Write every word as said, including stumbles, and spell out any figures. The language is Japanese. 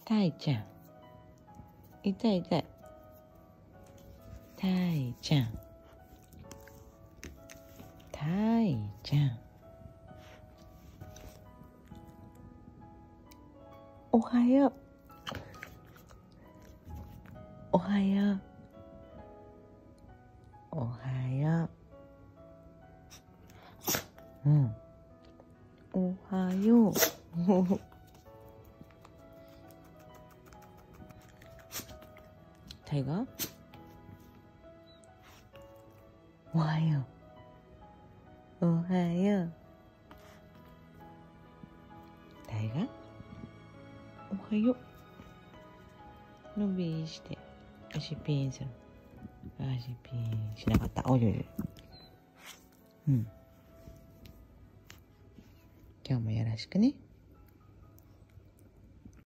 たいちゃん。痛い痛い。たいちゃん。たいちゃん。おはよう。おはよう。おはよう。うん。おはよう。タイガー？おはよう。おはよう。タイガー？おはよう。のびーして。足ピンする。足ピンしなかった。おいおいおい。うん。今日もよろしくね。